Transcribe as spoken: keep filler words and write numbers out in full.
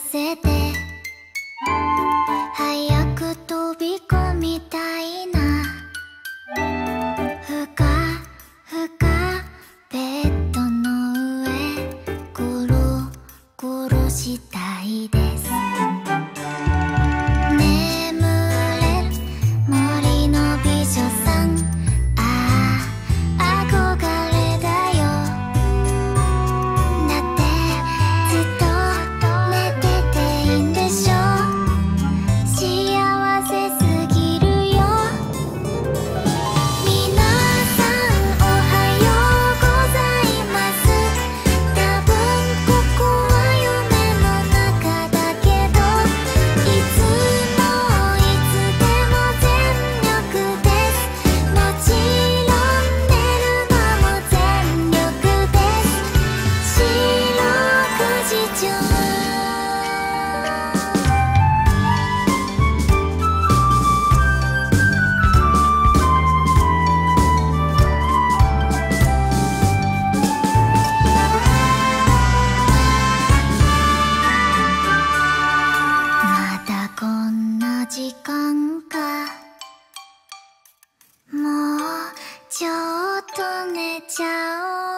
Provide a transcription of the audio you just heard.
せて早く飛び込みたいな。ふかふかベッドの上ゴロゴロしたいです。眠れ森の美女さん、ああ憧れだよ。だってずっと寝てていいんでしょ。幸せすぎるよ。皆さんおはようございます。多分ここは夢の中だけど、いつもいつでも全力です。もちろん寝るのも全力です。四六時中まだこんな時間か。もうちょっと寝ちゃおう。